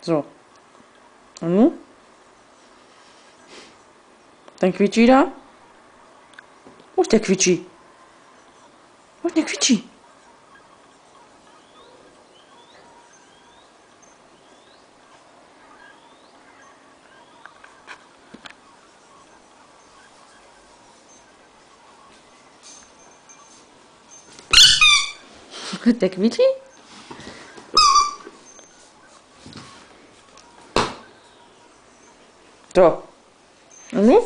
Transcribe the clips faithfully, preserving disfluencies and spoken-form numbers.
So. Und nun? Dein Quietschi da? Wo ist der Quietschi? Wo ist der Quietschi? Der Quietschi? So. Und nun?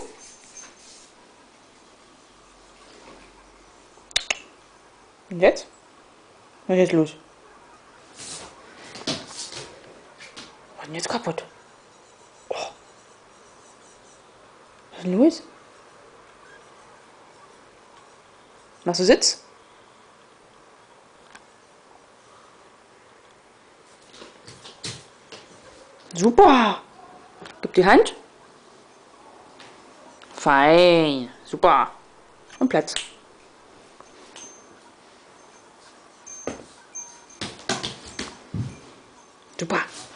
Und jetzt? Was ist jetzt los? Was ist denn jetzt kaputt? Oh. Was ist denn los? Machst du Sitz? Super! Gib die Hand. Fein. Super. Und Platz. Super.